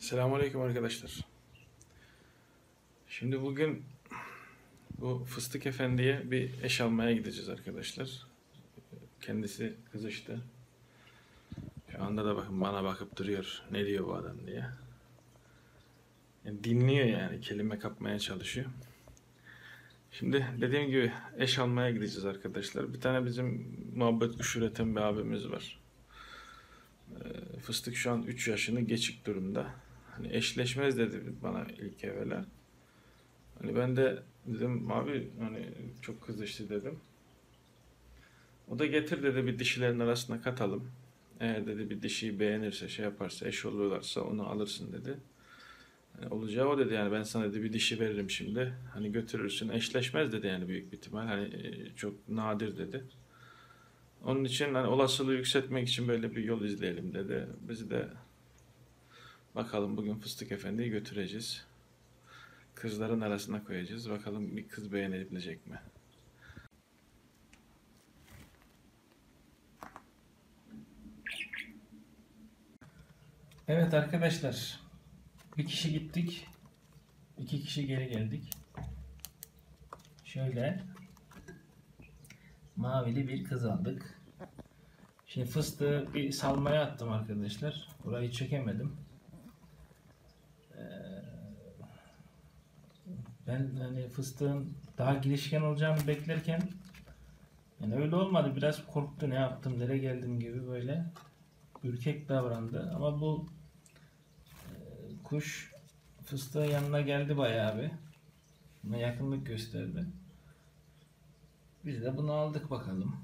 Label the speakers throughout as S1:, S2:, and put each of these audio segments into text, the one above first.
S1: Selamünaleyküm arkadaşlar. Şimdi bugün bu Fıstık Efendi'ye bir eş almaya gideceğiz arkadaşlar. Kendisi kızıştı. Şu anda da bakın bana bakıp duruyor. Ne diyor bu adam diye. Yani dinliyor, yani kelime kapmaya çalışıyor. Şimdi dediğim gibi eş almaya gideceğiz arkadaşlar. Bir tane bizim muhabbet kuş üreten bir abimiz var. Fıstık şu an 3 yaşını geçik durumda. Hani eşleşmez dedi bana ilk evvela. Hani ben de dedim abi hani çok kızıştı dedim. O da getir dedi, bir dişilerin arasına katalım. Eğer dedi bir dişiyi beğenirse, şey yaparsa, eş oluyorlarsa onu alırsın dedi. Yani olacağı o dedi, yani ben sana dedi bir dişi veririm şimdi. Hani götürürsün, eşleşmez dedi yani büyük bir ihtimal. Hani çok nadir dedi. Onun için hani olasılığı yükseltmek için böyle bir yol izleyelim dedi. Biz de bakalım bugün Fıstık Efendi'yi götüreceğiz. Kızların arasına koyacağız. Bakalım bir kız beğenebilecek mi? Evet arkadaşlar, bir kişi gittik, 2 kişi geri geldik. Şöyle mavili bir kız aldık. Şimdi fıstığı bir salmaya attım arkadaşlar. Burayı çekemedim. Ben hani fıstığın daha girişken olacağını beklerken yani öyle olmadı. Biraz korktu, ne yaptım, nereye geldim gibi böyle ürkek davrandı. Ama bu kuş fıstığın yanına geldi bayağı bir. Buna yakınlık gösterdi. Biz de bunu aldık bakalım.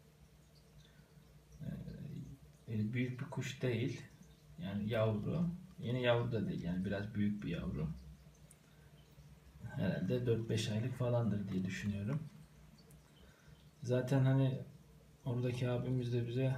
S1: Büyük bir kuş değil. Yani yavru. Yeni yavru da değil. Yani biraz büyük bir yavru. Herhalde 4-5 aylık falandır diye düşünüyorum. Zaten hani oradaki abimiz de bize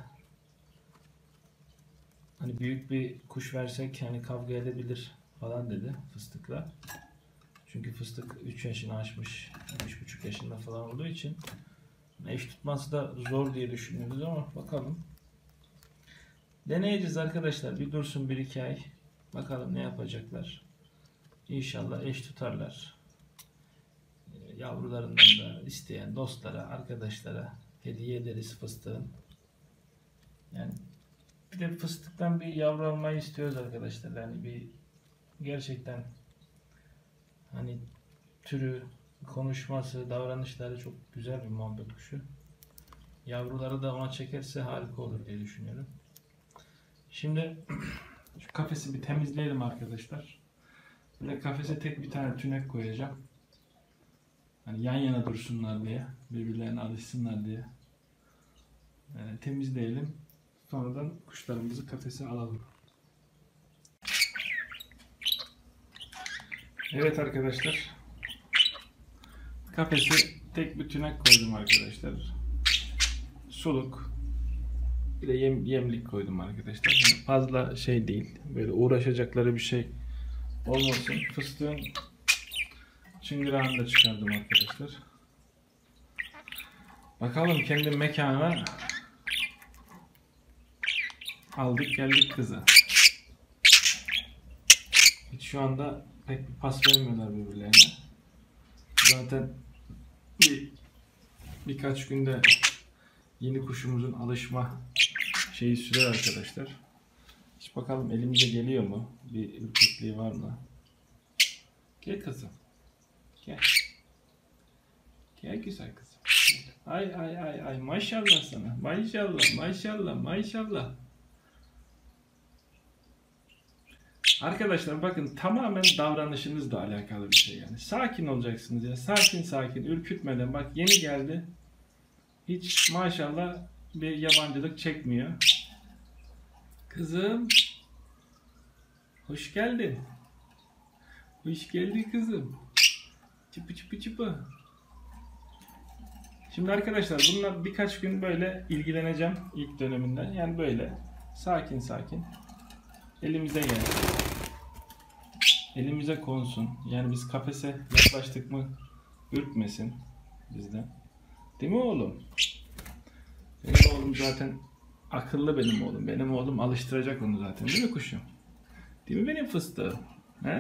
S1: hani büyük bir kuş versek hani kavga edebilir falan dedi fıstıkla. Çünkü fıstık 3 yaşını aşmış, 3,5 yaşında falan olduğu için eş tutması da zor diye düşünüyoruz ama bakalım. Deneyeceğiz arkadaşlar. Bir dursun 1-2 ay. Bakalım ne yapacaklar. İnşallah eş tutarlar. Yavrularından da isteyen dostlara, arkadaşlara hediye ederiz fıstığın. Yani bir de fıstıktan bir yavru almayı istiyoruz arkadaşlar. Yani bir gerçekten hani türü, konuşması, davranışları çok güzel bir muhabbet kuşu. Yavruları da ona çekerse harika olur diye düşünüyorum. Şimdi şu kafesi bir temizleyelim arkadaşlar. Böyle kafese tek bir tane tünek koyacağım. Hani yan yana dursunlar diye, birbirlerine alışsınlar diye. Temizleyelim. Sonradan kuşlarımızı kafese alalım. Evet arkadaşlar. Kafesi tek bir tünek koydum arkadaşlar. Suluk. Bir de yemlik koydum arkadaşlar. Yani fazla şey değil. Böyle uğraşacakları bir şey olmasın. Fıstığın çıngırağını da çıkardım arkadaşlar. Bakalım kendi mekanına aldık geldik kızı. Hiç şu anda pek bir pas vermiyorlar birbirlerine. Zaten birkaç günde yeni kuşumuzun alışma şeyi sürer arkadaşlar. Hiç bakalım elimize geliyor mu? Bir ürkekliği var mı? Gel kızım. Gel. Gel güzel kızım. Ay ay ay ay, maşallah sana. Maşallah maşallah maşallah. Arkadaşlar bakın, tamamen davranışınızla alakalı bir şey yani. Sakin olacaksınız ya. Sakin sakin, ürkütmeden. Bak yeni geldi. Hiç maşallah bir yabancılık çekmiyor. Kızım. Hoş geldin. Hoş geldin kızım. Çıpı çıpı çıpı. Şimdi arkadaşlar bununla birkaç gün böyle ilgileneceğim ilk döneminden. Yani böyle sakin sakin. Elimize gelsin. Elimize konsun. Yani biz kafese yaklaştık mı ürkmesin bizden. Değil mi oğlum? Benim oğlum zaten akıllı benim oğlum. Benim oğlum alıştıracak onu zaten, değil mi kuşum? Değil mi benim fıstığım? He?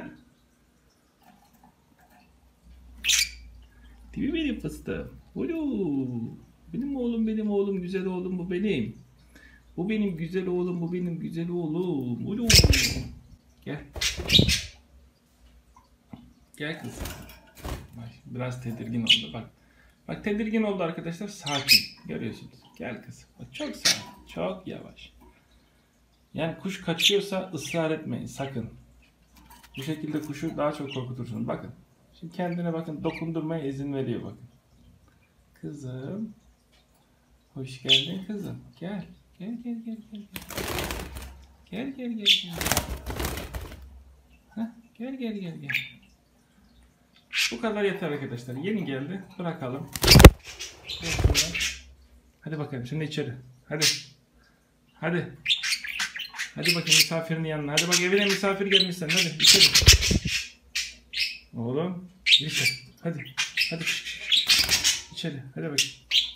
S1: Değil mi benim fıstığım? Ulu. Benim oğlum, benim oğlum, güzel oğlum bu benim. Bu benim güzel oğlum, bu benim güzel oğlum. Ulu. Gel. Gel kızım. Bak, biraz tedirgin oldu bak. Bak tedirgin oldu arkadaşlar. Sakin. Görüyorsunuz. Gel kızım. Bak, çok sakin. Çok yavaş. Yani kuş kaçıyorsa ısrar etmeyin sakın. Bu şekilde kuşu daha çok korkutursunuz. Bakın. Şimdi kendine bakın dokundurmaya izin veriyor bakın. Kızım. Hoş geldin kızım. Gel. Gel gel gel gel. Gel gel gel gel. Heh, gel gel gel gel. Bu kadar yeter arkadaşlar. Yeni geldi. Bırakalım. Hadi bakalım şimdi içeri. Hadi. Hadi. Hadi bakayım misafirin yanına. Hadi bak evine misafir gelmişsen. Hadi içeri. Oğlum. Gir içeri. Hadi. Hadi. İçeri. Hadi bakayım.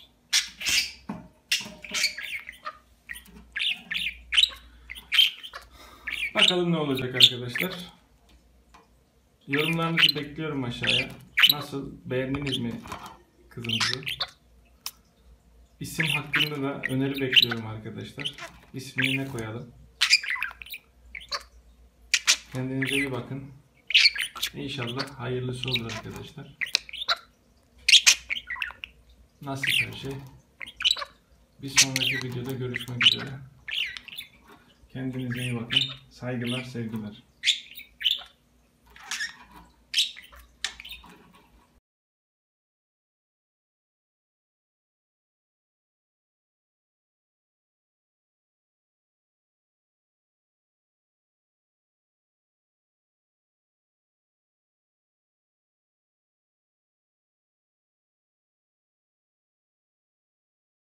S1: Bakalım ne olacak arkadaşlar. Yorumlarınızı bekliyorum aşağıya. Nasıl? Beğendiniz mi kızımızı? İsim hakkında da öneri bekliyorum arkadaşlar. İsmini ne koyalım? Kendinize iyi bakın. İnşallah hayırlısı olur arkadaşlar. Nasip her şey. Bir sonraki videoda görüşmek üzere. Kendinize iyi bakın. Saygılar, sevgiler.